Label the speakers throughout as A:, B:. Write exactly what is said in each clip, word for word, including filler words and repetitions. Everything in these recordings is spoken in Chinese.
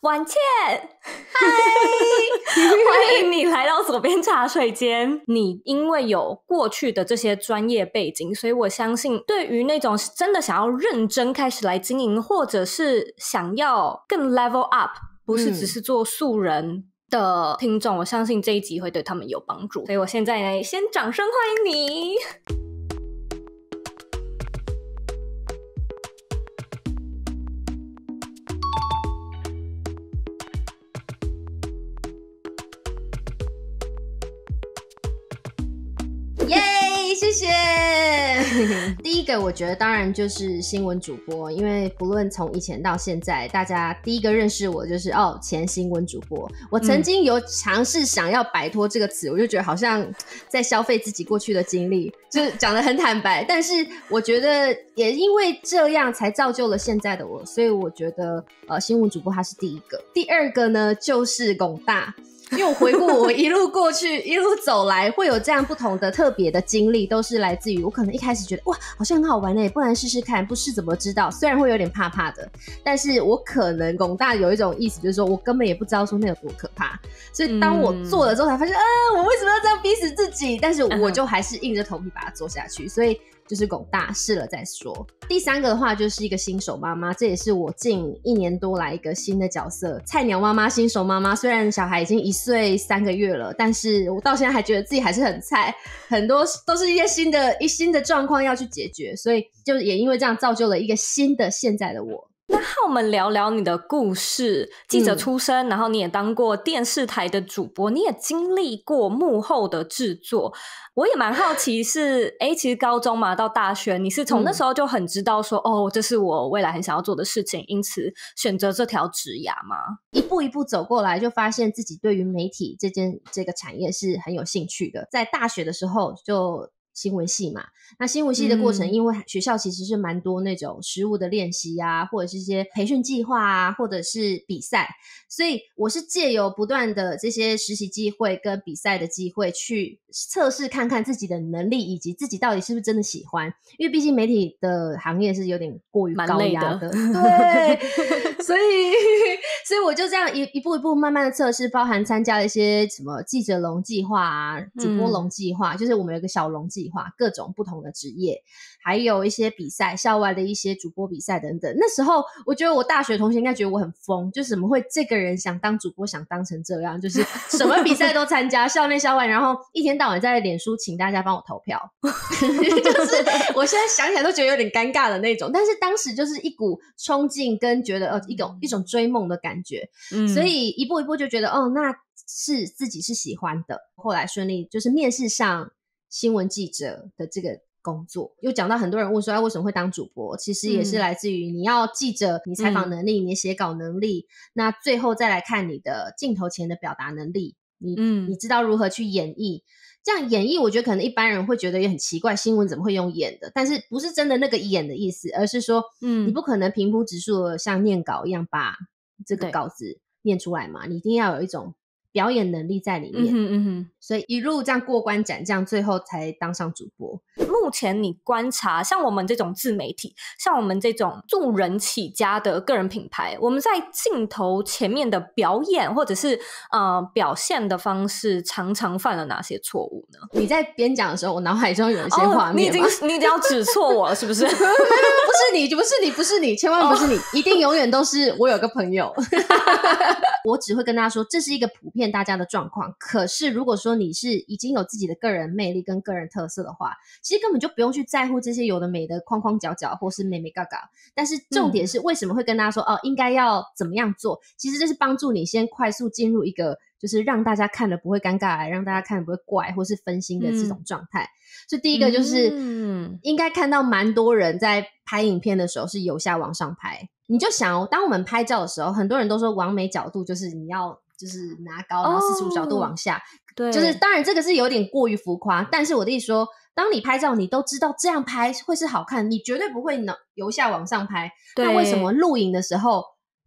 A: 婉倩，嗨，欢迎你来到左边茶水间。你因为有过去的这些专业背景，所以我相信对于那种真的想要认真开始来经营，或者是想要更 level up， 不是只是做素人的听众、嗯、我相信这一集会对他们有帮助。所以我现在呢，先掌声欢迎你。
B: 耶，谢谢。第一个我觉得当然就是新闻主播，因为不论从以前到现在，大家第一个认识我就是哦前新闻主播。我曾经有尝试想要摆脱这个词、嗯、我就觉得好像在消费自己过去的经历，就是讲得很坦白，但是我觉得也因为这样才造就了现在的我，所以我觉得呃新闻主播他是第一个。第二个呢就是龚大，因为我回顾我一路过去一路走来会有这样不同的特别的经历，都是来自于我可能一开始觉得哇好像很好玩耶，不然试试看，不试怎么知道，虽然会有点怕怕的，但是我可能龚大有一种意思就是说我根本也不知道说那有多可怕，所以当我做了之后才发现、嗯、啊我为什么要这样逼死自己，但是我就还是硬着头皮把它做下去，所以就是龚大试了再说。第三个的话就是一个新手妈妈，这也是我近一年多来一个新的角色，菜鸟妈妈新手妈妈。虽然小孩已经一岁三个月了，但是我到现在还觉得自己还是很菜，很多都是一些新的一新的状况要去解决，所以就也因为这样造就了一个新的现在的我。
A: 那和我们聊聊你的故事，记者出身、嗯、然后你也当过电视台的主播，你也经历过幕后的制作，我也蛮好奇是诶其实高中嘛到大学，你是从那时候就很知道说、嗯、哦这是我未来很想要做的事情，因此选择这条职涯吗？
B: 一步一步走过来就发现自己对于媒体这件这个产业是很有兴趣的，在大学的时候就新闻系嘛，那新闻系的过程、嗯、因为学校其实是蛮多那种实务的练习啊，或者是一些培训计划啊，或者是比赛，所以我是借由不断的这些实习机会跟比赛的机会去测试看看自己的能力以及自己到底是不是真的喜欢，因为毕竟媒体的行业是有点过于高压的，对所以所以我就这样一一步一步慢慢的测试，包含参加了一些什么记者龙计划啊，主播龙计划、嗯、就是我们有一个小龙计划，各种不同的职业，还有一些比赛，校外的一些主播比赛等等。那时候我觉得我大学同学应该觉得我很疯，就是怎么会这个人想当主播想当成这样，就是什么比赛都参加校内校外，然后一天到晚在脸书请大家帮我投票就是我现在想起来都觉得有点尴尬的那种，但是当时就是一股冲劲跟觉得呃一种一种追梦的感觉、嗯、所以一步一步就觉得哦那是自己是喜欢的，后来顺利就是面试上新闻记者的这个工作。又讲到很多人问说、啊、为什么会当主播，其实也是来自于你要记者你采访能力、嗯、你的写稿能力，那最后再来看你的镜头前的表达能力，你、嗯、你知道如何去演绎。这样演绎我觉得可能一般人会觉得也很奇怪，新闻怎么会用演的，但是不是真的那个演的意思，而是说、嗯、你不可能平铺直述的像念稿一样把这个稿子念出来嘛，你一定要有一种表演能力在里面、嗯哼嗯哼，所以一路这样过关斩将，最后才当上主播。
A: 目前你观察像我们这种自媒体，像我们这种助人起家的个人品牌，我们在镜头前面的表演或者是呃表现的方式常常犯了哪些错误呢？
B: 你在边讲的时候我脑海中有一些画面、哦、
A: 你已经你已经要指错我了是不是不
B: 是你不是你不是你千万不是你、哦、一定永远都是我有个朋友我只会跟大家说这是一个普遍大家的状况，可是如果说你是已经有自己的个人魅力跟个人特色的话，其实根本就不用去在乎这些有的没的框框角角或是美美嘎嘎，但是重点是为什么会跟大家说、嗯、哦应该要怎么样做，其实这是帮助你先快速进入一个就是让大家看了不会尴尬，让大家看了不会怪或是分心的这种状态、嗯、所以第一个就是、嗯、应该看到蛮多人在拍影片的时候是由下往上拍，你就想哦，当我们拍照的时候很多人都说完美角度就是你要就是拿高然后四十五角度往下、哦、对，就是当然这个是有点过于浮夸，但是我的意思说当你拍照你都知道这样拍会是好看，你绝对不会由下往上拍，那为什么录影的时候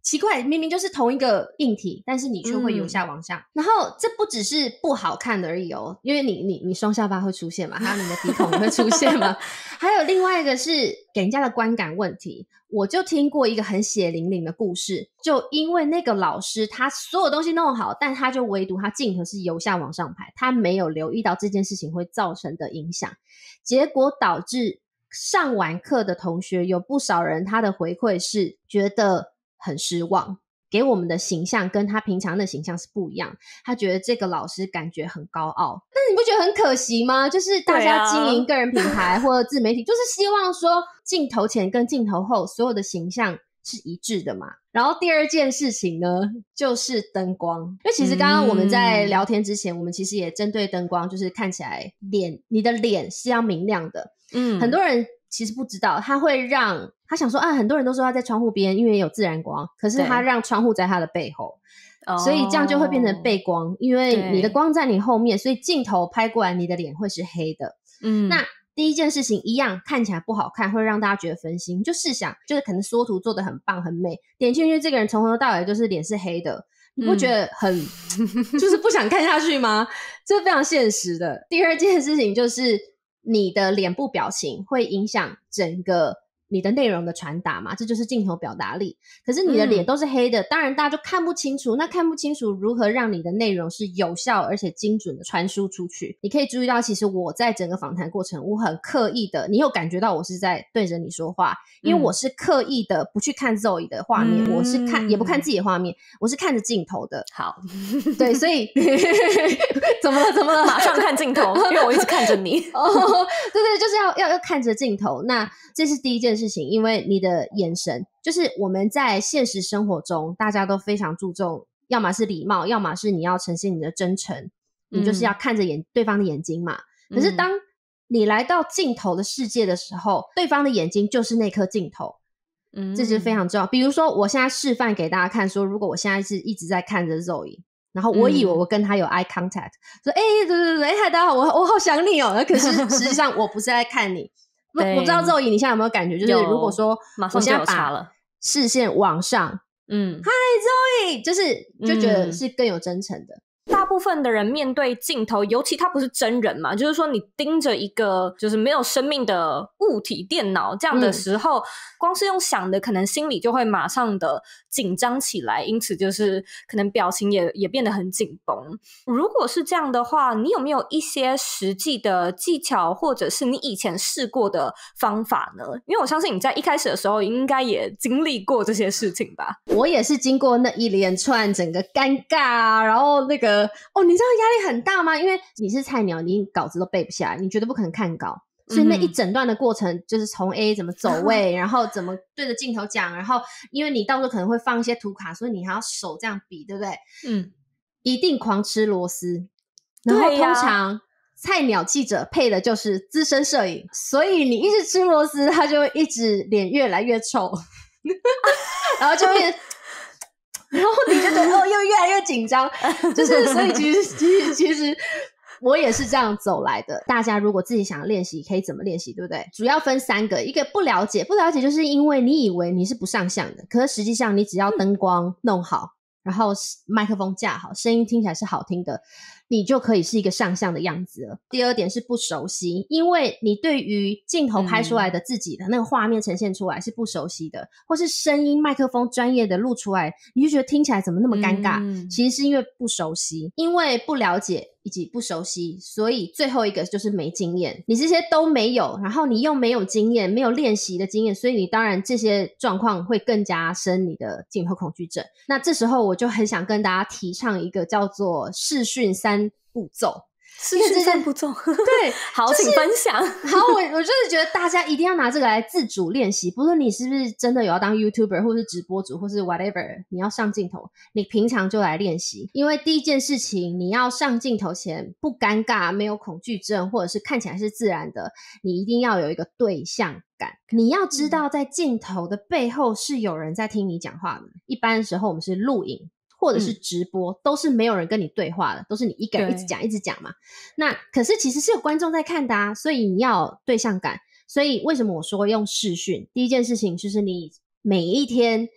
B: 奇怪，明明就是同一个硬体，但是你却会由下往上、嗯、然后这不只是不好看的而已哦，因为你你你双下巴会出现嘛，还有你的鼻孔也会出现嘛还有另外一个是给人家的观感问题。我就听过一个很血淋淋的故事，就因为那个老师他所有东西弄好，但他就唯独他镜头是由下往上拍，他没有留意到这件事情会造成的影响，结果导致上完课的同学有不少人他的回馈是觉得很失望，给我们的形象跟他平常的形象是不一样，他觉得这个老师感觉很高傲。但你不觉得很可惜吗？就是大家经营个人品牌或者自媒体、啊、就是希望说镜头前跟镜头后所有的形象是一致的嘛。然后第二件事情呢就是灯光，因为其实刚刚我们在聊天之前、嗯、我们其实也针对灯光，就是看起来脸你的脸是要明亮的。嗯，很多人其实不知道，他会让他想说啊，很多人都说他在窗户边因为有自然光，可是他让窗户在他的背后，所以这样就会变成背光，因为你的光在你后面，所以镜头拍过来你的脸会是黑的。嗯，那第一件事情一样看起来不好看，会让大家觉得分心。就试想，就是可能缩图做得很棒很美，点进去这个人从头到尾就是脸是黑的，你不觉得很、嗯、就是不想看下去吗？这非常现实的。第二件事情就是你的脸部表情会影响整个你的内容的传达嘛，这就是镜头表达力。可是你的脸都是黑的、嗯、当然大家就看不清楚，那看不清楚如何让你的内容是有效而且精准的传输出去。你可以注意到其实我在整个访谈过程我很刻意的，你有感觉到我是在对着你说话，因为我是刻意的不去看 Zoe 的画面、嗯、我是看也不看自己的画面，我是看着镜头的。好对，所以怎么了怎么了
A: 马上看镜头因为我一直看着你
B: 哦，对对，就是要要要看着镜头。那这是第一件事情，因为你的眼神，就是我们在现实生活中大家都非常注重，要么是礼貌，要么是你要呈现你的真诚，你就是要看着眼、嗯、对方的眼睛嘛。可是当你来到镜头的世界的时候、嗯、对方的眼睛就是那颗镜头，嗯，这就是非常重要。比如说我现在示范给大家看说，如果我现在是一直在看着 Zoe，然后我以为我跟他有 eye contact、嗯、说哎、欸，对对对，嗨大家好，我我好想你哦，可是实际上我不是在看你我不知道Zoe你现在有没有感觉，就是如果说我现在把视线往上，嗯，嗨 Zoe， 就是就觉得是更有真诚的、嗯。
A: 大部分的人面对镜头，尤其他不是真人嘛，就是说你盯着一个就是没有生命的物体电脑这样的时候、嗯、光是用想的可能心里就会马上的紧张起来，因此就是可能表情也也变得很紧绷。如果是这样的话，你有没有一些实际的技巧或者是你以前试过的方法呢？因为我相信你在一开始的时候应该也经历过这些事情吧。
B: 我也是经过那一连串整个尴尬啊，然后那个哦，你知道压力很大吗？因为你是菜鸟，你稿子都背不下来，你绝对不可能看稿，所以那一整段的过程就是从 A 怎么走位、嗯、然后怎么对着镜头讲，然后因为你到时候可能会放一些图卡，所以你还要手这样比，对不对？嗯，一定狂吃螺丝。然后通常菜鸟记者配的就是资深摄影，所以你一直吃螺丝，他就会一直脸越来越臭然后就会然后你就觉得哦，又越来越紧张，就是所以其实其实其实我也是这样走来的。大家如果自己想练习可以怎么练习，对不对？主要分三个，一个不了解，不了解就是因为你以为你是不上相的，可是实际上你只要灯光弄好，然后麦克风架好，声音听起来是好听的，你就可以是一个上相的样子了。第二点是不熟悉，因为你对于镜头拍出来的自己的那个画面呈现出来是不熟悉的，或是声音麦克风专业的录出来，你就觉得听起来怎么那么尴尬、嗯、其实是因为不熟悉，因为不了解以及不熟悉，所以最后一个就是没经验。你这些都没有，然后你又没有经验，没有练习的经验，所以你当然这些状况会更加深你的镜头恐惧症。那这时候我就很想跟大家提倡一个叫做视讯三步骤。
A: 视讯三步骤
B: 对
A: 好、
B: 就是、
A: 请分享
B: 好，我我就是觉得大家一定要拿这个来自主练习，不论你是不是真的有要当 YouTuber 或是直播主或是 whatever， 你要上镜头，你平常就来练习。因为第一件事情，你要上镜头前不尴尬，没有恐惧症，或者是看起来是自然的，你一定要有一个对象感，你要知道在镜头的背后是有人在听你讲话的。一般的时候我们是录影或者是直播、嗯、都是没有人跟你对话的，都是你一个人一直讲一直讲嘛。那可是其实是有观众在看的啊，所以你要有对象感。所以为什么我说用视讯，第一件事情就是你每一天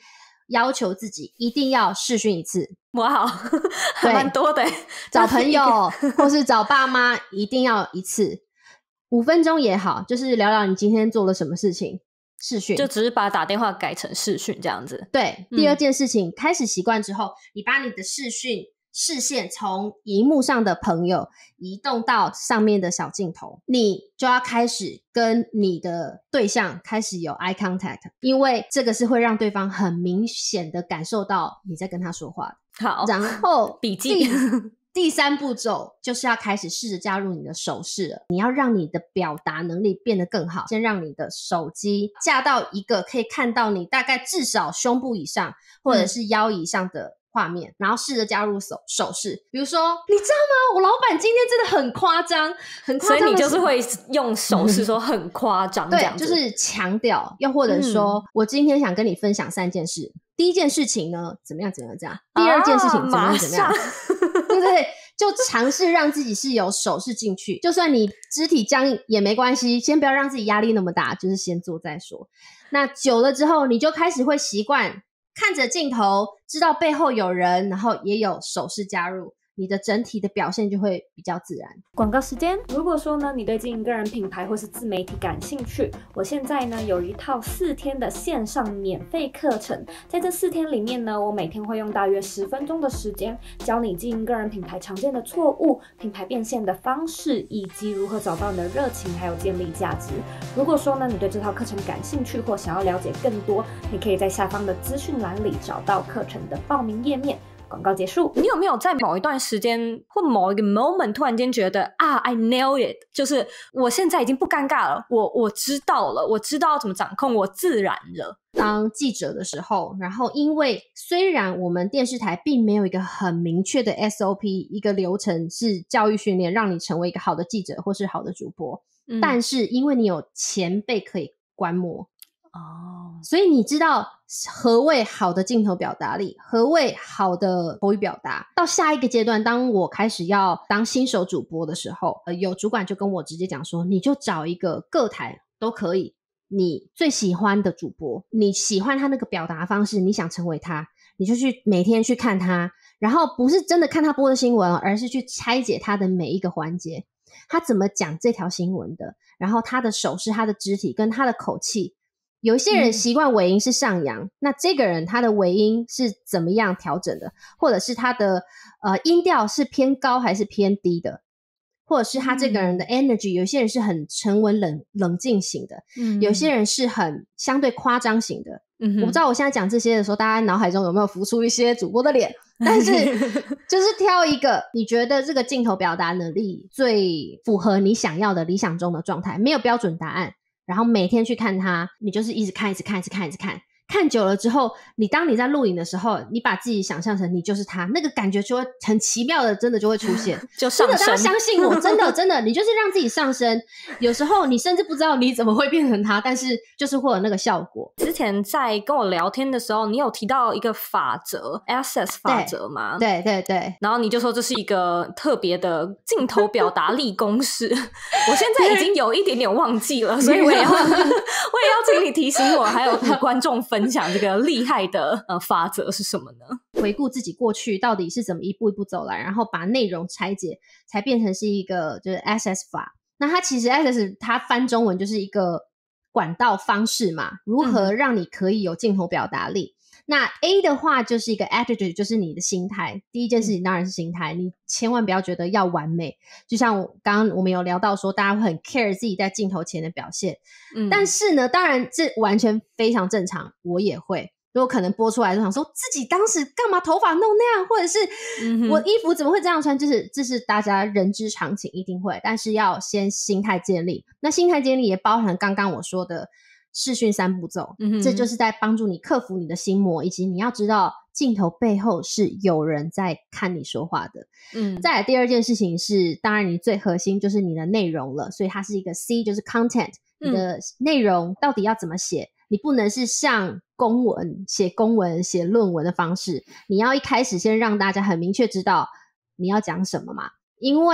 B: 要求自己一定要视讯一次。
A: 哇，还蛮多的。
B: 找朋友或是找爸妈一定要一次，五分钟也好，就是聊聊你今天做了什么事情，视讯，
A: 就只是把打电话改成视讯这样子。
B: 对，第二件事情、嗯、开始习惯之后，你把你的视讯视线从荧幕上的朋友移动到上面的小镜头，你就要开始跟你的对象开始有 eye contact， 因为这个是会让对方很明显的感受到你在跟他说话的。
A: 好，
B: 然后
A: 笔记
B: 第三步骤就是要开始试着加入你的手势了，你要让你的表达能力变得更好，先让你的手机架到一个可以看到你大概至少胸部以上或者是腰以上的画面、嗯、然后试着加入手手势，比如说你知道吗，我老板今天真的很夸张很夸张，
A: 所以你就是会用手势说很夸张这样子、
B: 对，就是强调，又或者说、嗯、我今天想跟你分享三件事，第一件事情呢怎么样怎么样这样，第二件事情怎么样怎么样、啊、对对对，就尝试让自己是有手势进去，就算你肢体僵硬也没关系，先不要让自己压力那么大，就是先做再说。那久了之后你就开始会习惯看着镜头，知道背后有人，然后也有手势加入，你的整体的表现就会比较自然。
A: 广告时间，如果说呢你对经营个人品牌或是自媒体感兴趣，我现在呢有一套四天的线上免费课程，在这四天里面呢，我每天会用大约十分钟的时间教你经营个人品牌常见的错误、品牌变现的方式，以及如何找到你的热情还有建立价值。如果说呢你对这套课程感兴趣或想要了解更多，你可以在下方的资讯栏里找到课程的报名页面。广告结束。你有没有在某一段时间或某一个 moment 突然间觉得啊 I nail it， 就是我现在已经不尴尬了，我我知道了，我知道怎么掌控，我自然了。
B: 当记者的时候，然后因为虽然我们电视台并没有一个很明确的 S O P， 一个流程是教育训练让你成为一个好的记者或是好的主播、嗯、但是因为你有前辈可以观摩哦，所以你知道何谓好的镜头表达力，何谓好的口语表达。到下一个阶段，当我开始要当新手主播的时候，呃，有主管就跟我直接讲说，你就找一个各台都可以你最喜欢的主播，你喜欢他那个表达方式，你想成为他，你就去每天去看他，然后不是真的看他播的新闻，而是去拆解他的每一个环节，他怎么讲这条新闻的，然后他的手势、他的肢体跟他的口气。有一些人习惯尾音是上扬、嗯、那这个人他的尾音是怎么样调整的，或者是他的呃音调是偏高还是偏低的，或者是他这个人的 energy、嗯、有些人是很沉稳冷冷静型的、嗯、有些人是很相对夸张型的、嗯、我不知道我现在讲这些的时候大家脑海中有没有浮出一些主播的脸，但是就是挑一个你觉得这个镜头表达能力最符合你想要的理想中的状态，没有标准答案，然后每天去看它，你就是一直看一直看一直看一直看，看久了之后，你当你在录影的时候，你把自己想象成你就是他，那个感觉就会很奇妙的真的就会出现
A: 就上升，
B: 真的大家相信我，真的真的你就是让自己上升，有时候你甚至不知道你怎么会变成他，但是就是会有那个效果。
A: 之前在跟我聊天的时候，你有提到一个法则 Access 法则吗？
B: 对对 对, 对
A: 然后你就说这是一个特别的镜头表达力公式我现在已经有一点点忘记了所以我也要我也要请你提醒我，还有与观众分享这个厉害的呃法则是什么呢？
B: 回顾自己过去到底是怎么一步一步走来，然后把内容拆解，才变成是一个就是 Access 法。那它其实 Access 它翻中文就是一个管道方式嘛，如何让你可以有镜头表达力、嗯、那 A 的话就是一个 attitude， 就是你的心态。第一件事情当然是心态、嗯、你千万不要觉得要完美，就像刚刚我们有聊到说大家会很 care 自己在镜头前的表现、嗯、但是呢当然这完全非常正常，我也会，如果可能播出来就想说自己当时干嘛头发弄那样，或者是我衣服怎么会这样穿，就是这是大家人之常情，一定会，但是要先心态建立。那心态建立也包含刚刚我说的视讯三步骤、嗯、这就是在帮助你克服你的心魔，以及你要知道镜头背后是有人在看你说话的。嗯，再来第二件事情是当然你最核心就是你的内容了，所以它是一个 C， 就是 content， 你的内容到底要怎么写、嗯、你不能是像公文写公文写论文的方式，你要一开始先让大家很明确知道你要讲什么嘛，因为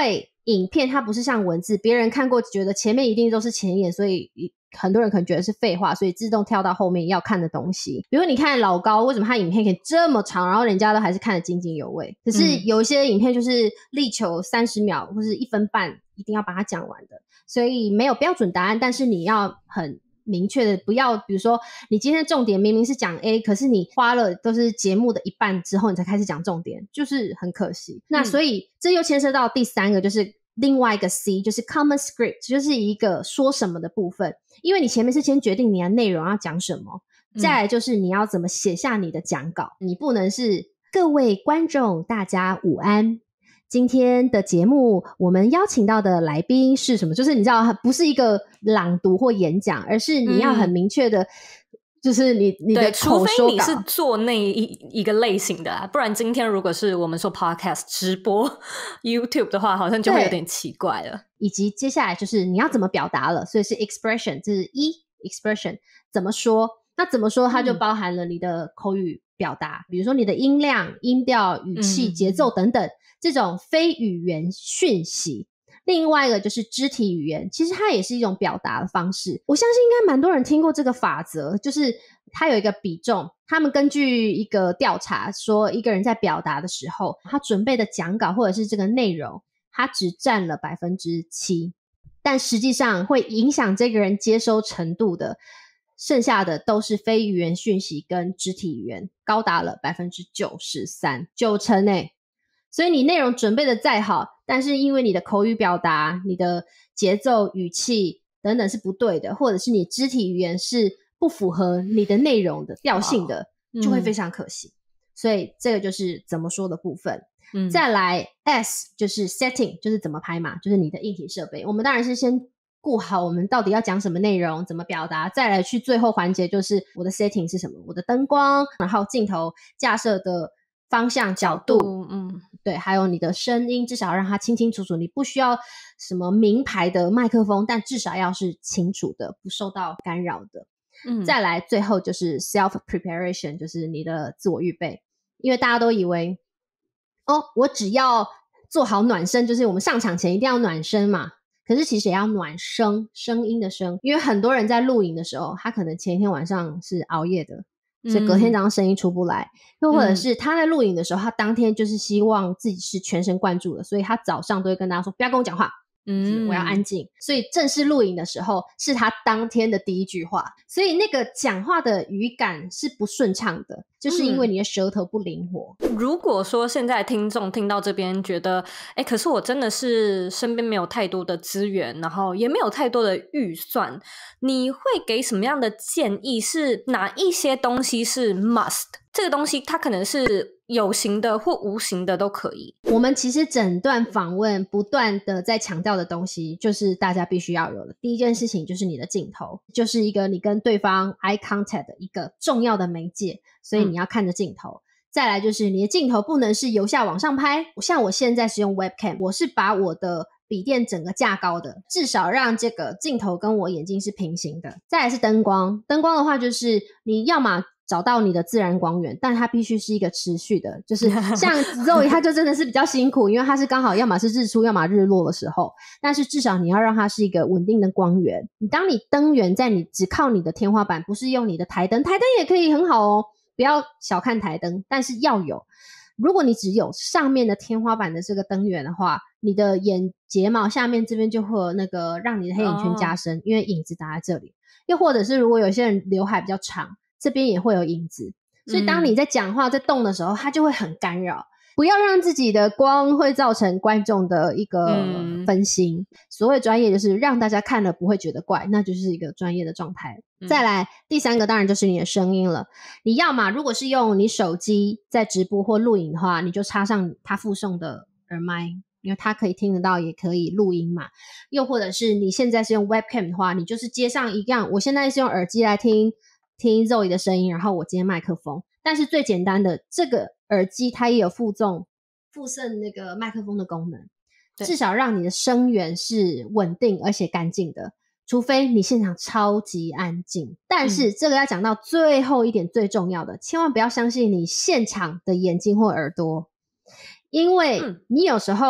B: 影片它不是像文字，别人看过觉得前面一定都是前言，所以很多人可能觉得是废话，所以自动跳到后面要看的东西。比如你看老高，为什么他影片可以这么长，然后人家都还是看得津津有味，可是有一些影片就是力求三十秒或是一分半一定要把它讲完的，所以没有标准答案，但是你要很明确的，不要比如说你今天重点明明是讲 A， 可是你花了都是节目的一半之后你才开始讲重点，就是很可惜。那所以这又牵涉到第三个，就是另外一个 C， 就是 common script， 就是一个说什么的部分。因为你前面是先决定你的内容要讲什么，再来就是你要怎么写下你的讲稿。你不能是各位观众大家午安，今天的节目我们邀请到的来宾是什么，就是你知道不是一个朗读或演讲，而是你要很明确的、嗯就是你你的口说稿，
A: 除非你是做那一一个类型的啊，不然今天如果是我们说 podcast 直播 YouTube 的话，好像就会有点奇怪了。
B: 以及接下来就是你要怎么表达了，所以是 expression， 这是一 expression 怎么说，那怎么说它就包含了你的口语表达、嗯、比如说你的音量、音调、语气、节奏等等、嗯、这种非语言讯息。另外一个就是肢体语言，其实它也是一种表达的方式。我相信应该蛮多人听过这个法则，就是它有一个比重，他们根据一个调查说，一个人在表达的时候，他准备的讲稿或者是这个内容，他只占了 百分之七， 但实际上会影响这个人接收程度的剩下的都是非语言讯息跟肢体语言，高达了 百分之九十三， 九成耶。所以你内容准备的再好，但是因为你的口语表达、你的节奏、语气等等是不对的，或者是你肢体语言是不符合你的内容的调性的、哦、就会非常可惜、嗯、所以这个就是怎么说的部分、嗯、再来 S 就是 setting， 就是怎么拍嘛，就是你的硬体设备。我们当然是先顾好我们到底要讲什么内容，怎么表达，再来去最后环节就是我的 setting 是什么，我的灯光，然后镜头架设的方向角度，角度嗯，对，还有你的声音，至少让它清清楚楚，你不需要什么名牌的麦克风，但至少要是清楚的，不受到干扰的。嗯，再来最后就是 self preparation， 就是你的自我预备。因为大家都以为哦，我只要做好暖身，就是我们上场前一定要暖身嘛，可是其实也要暖声，声音的声。因为很多人在录影的时候，他可能前一天晚上是熬夜的，所以隔天早上声音出不来、嗯、又或者是他在录影的时候、嗯、他当天就是希望自己是全神贯注的，所以他早上都会跟大家说不要跟我讲话，嗯，我要安静。所以正式录影的时候是他当天的第一句话，所以那个讲话的语感是不顺畅的，就是因为你的舌头不灵活、
A: 嗯、如果说现在听众听到这边觉得诶可是我真的是身边没有太多的资源，然后也没有太多的预算，你会给什么样的建议？是哪一些东西是 must？ 这个东西它可能是有形的或无形的都可以。
B: 我们其实整段访问不断的在强调的东西就是大家必须要有的。第一件事情就是你的镜头，就是一个你跟对方 eye contact 的一个重要的媒介，所以你要看着镜头、嗯、再来就是你的镜头不能是由下往上拍，像我现在是用 webcam， 我是把我的笔电整个架高的，至少让这个镜头跟我眼睛是平行的。再来是灯光，灯光的话就是你要嘛找到你的自然光源，但它必须是一个持续的，就是像 Zoe 他就真的是比较辛苦，因为他是刚好要么是日出要么日落的时候，但是至少你要让它是一个稳定的光源。你当你灯源在你只靠你的天花板，不是用你的台灯，台灯也可以很好哦，不要小看台灯，但是要有。如果你只有上面的天花板的这个灯源的话，你的眼睫毛下面这边就会有那个让你的黑眼圈加深、哦、因为影子打在这里。又或者是如果有些人刘海比较长，这边也会有影子，所以当你在讲话在动的时候、嗯、它就会很干扰。不要让自己的光会造成观众的一个分心、嗯、所谓专业就是让大家看了不会觉得怪，那就是一个专业的状态、嗯、再来第三个当然就是你的声音了。你要嘛如果是用你手机在直播或录影的话，你就插上它附送的耳麦，因为它可以听得到也可以录音嘛。又或者是你现在是用 webcam 的话，你就是接上一样，我现在是用耳机来听听 Zoe 的声音，然后我接麦克风。但是最简单的这个耳机它也有附送附送那个麦克风的功能，至少让你的声源是稳定而且干净的，除非你现场超级安静。但是这个要讲到最后一点最重要的、嗯、千万不要相信你现场的眼睛或耳朵，因为你有时候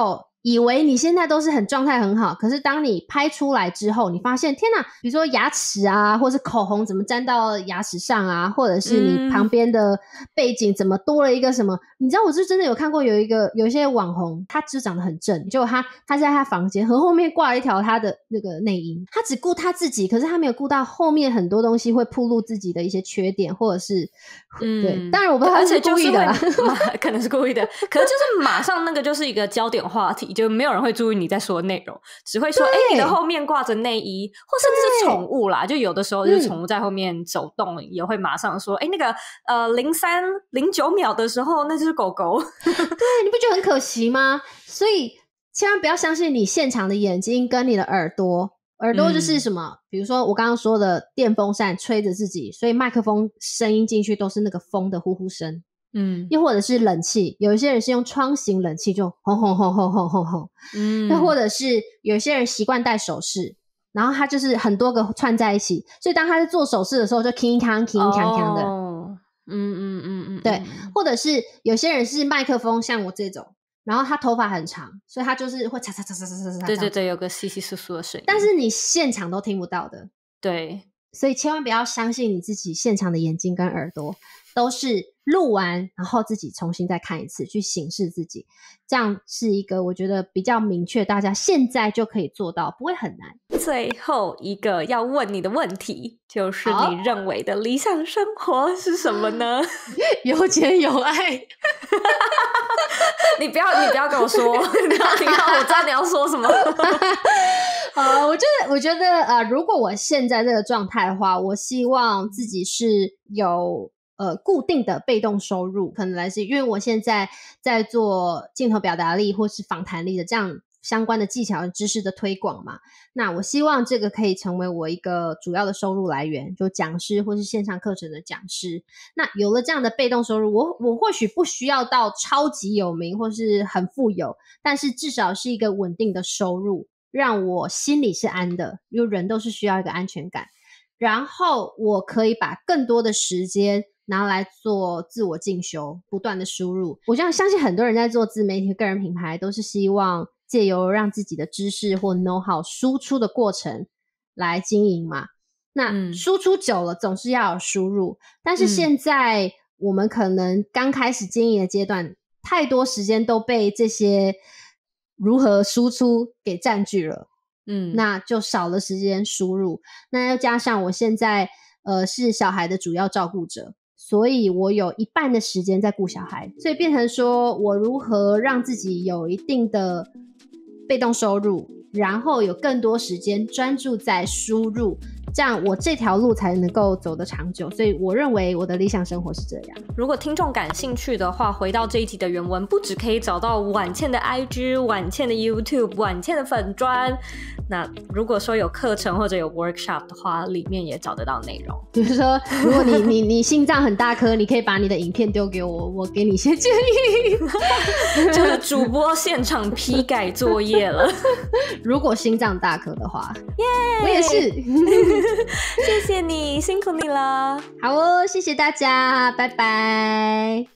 B: 以为你现在都是很状态很好，可是当你拍出来之后，你发现天哪，比如说牙齿啊，或是口红怎么粘到牙齿上啊，或者是你旁边的背景怎么多了一个什么、嗯、你知道我是真的有看过有一个有一些网红，他就长得很正，结果他他在他房间和后面挂了一条他的那个内衣，他只顾他自己，可是他没有顾到后面很多东西会暴露自己的一些缺点，或者是嗯，对，当然我不知道他是故意的啦，
A: 可能是故意的，可是就是马上那个就是一个焦点话题，就没有人会注意你在说的内容，只会说哎、欸，你的后面挂着内衣，或甚至是宠物啦，就有的时候就是宠物在后面走动、嗯、也会马上说哎、欸，那个呃零三零九秒的时候那就是狗狗对，
B: 你不觉得很可惜吗？所以千万不要相信你现场的眼睛跟你的耳朵，耳朵就是什么、嗯、比如说我刚刚说的电风扇吹着自己，所以麦克风声音进去都是那个风的呼呼声，嗯，又或者是冷气，有一些人是用窗型冷气就轰轰轰轰轰轰轰，嗯，又或者是有些人习惯戴首饰，然后他就是很多个串在一起，所以当他在做手势的时候就 king king king king king 的，哦，嗯嗯嗯嗯，对，或者是有些人是麦克风像我这种，然后他头发很长，所以他就是会嚓嚓嚓嚓嚓嚓，
A: 对对对，有个稀稀疏疏的声音，
B: 但是你现场都听不到的，
A: 对，
B: 所以千万不要相信你自己现场的眼睛跟耳朵，都是录完然后自己重新再看一次，去审视自己，这样是一个我觉得比较明确，大家现在就可以做到，不会很难。
A: 最后一个要问你的问题就是你认为的理想生活是什么呢？
B: 有钱有爱
A: 你不要你不要跟我说你要听到我知道你要说什么
B: 呃，我觉得我觉得呃，如果我现在这个状态的话，我希望自己是有呃固定的被动收入，可能来自因为我现在在做镜头表达力或是访谈力的这样相关的技巧知识的推广嘛，那我希望这个可以成为我一个主要的收入来源，就讲师或是线上课程的讲师。那有了这样的被动收入，我我或许不需要到超级有名或是很富有，但是至少是一个稳定的收入，让我心里是安的，因为人都是需要一个安全感。然后我可以把更多的时间拿来做自我进修，不断的输入。我这样相信很多人在做自媒体个人品牌都是希望借由让自己的知识或 know how 输出的过程来经营嘛，那输出久了总是要有输入，但是现在我们可能刚开始经营的阶段，太多时间都被这些如何输出给占据了，嗯，那就少了时间输入。那又加上我现在呃是小孩的主要照顾者，所以我有一半的时间在顾小孩，所以变成说我如何让自己有一定的被动收入，然后有更多时间专注在输入，这样我这条路才能够走得长久。所以我认为我的理想生活是这样。
A: 如果听众感兴趣的话，回到这一集的原文，不只可以找到婉倩的 I G、婉倩的 YouTube、婉倩的粉专，那如果说有课程或者有 workshop 的话，里面也找得到内容。
B: 比如说如果你你你心脏很大颗，你可以把你的影片丢给我，我给你一些建议
A: 就是主播现场批改作业了
B: 如果心脏大颗的话，耶、yeah! 我也是
A: 谢谢你，辛苦你了。
B: 好哦，谢谢大家，拜拜。